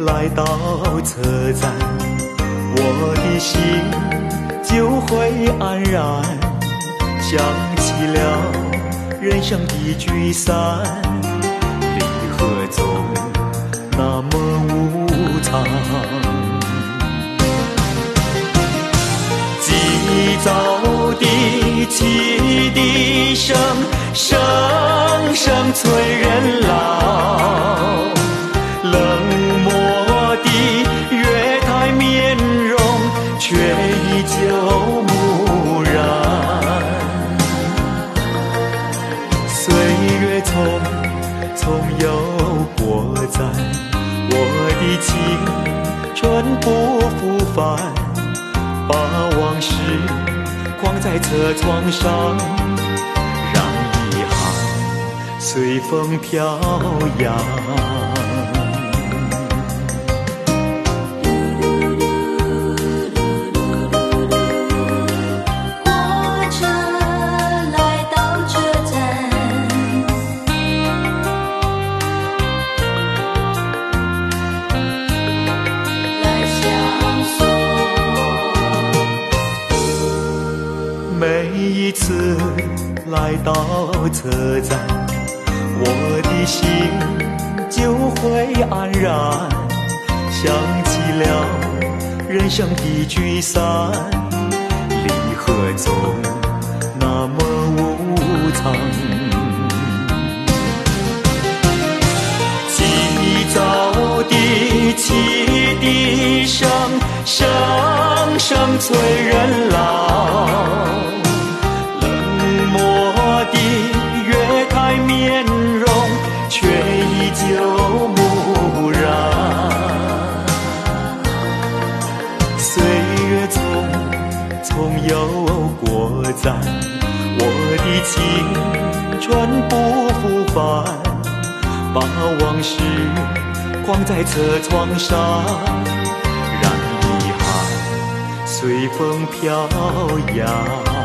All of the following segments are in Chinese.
来到车站，我的心就会安然。想起了人生的聚散，离合中那么无常。急躁的汽笛声，声声催人老。冷漠的月台面容，却依旧木然。岁月匆匆又过站，我的青春不复返，把往事框在车窗上，让遗憾随风飘扬。每一次来到车站，我的心就会安然。想起了人生的聚散，离合中那么无常。急躁的汽笛声，声声催人老。月台面容，却依旧木然。岁月匆匆又过站，我的青春不复返，把往事框在车窗上，让遗憾随风飘扬。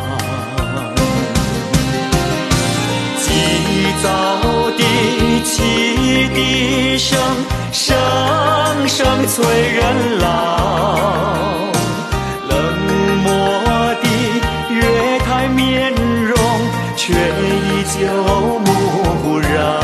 急躁的汽笛声，声声催人老。冷漠的月台面容，却依旧木然。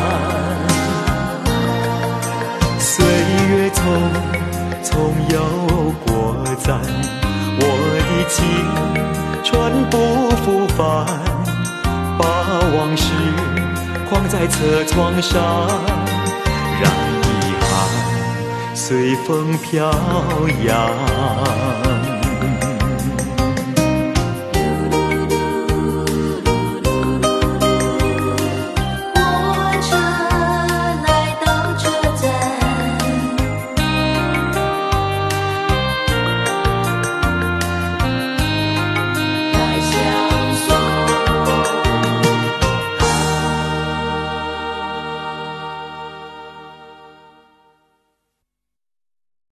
岁月匆匆又过站，我的青春不复返，把往事框在车窗上，让遗憾随风飘扬。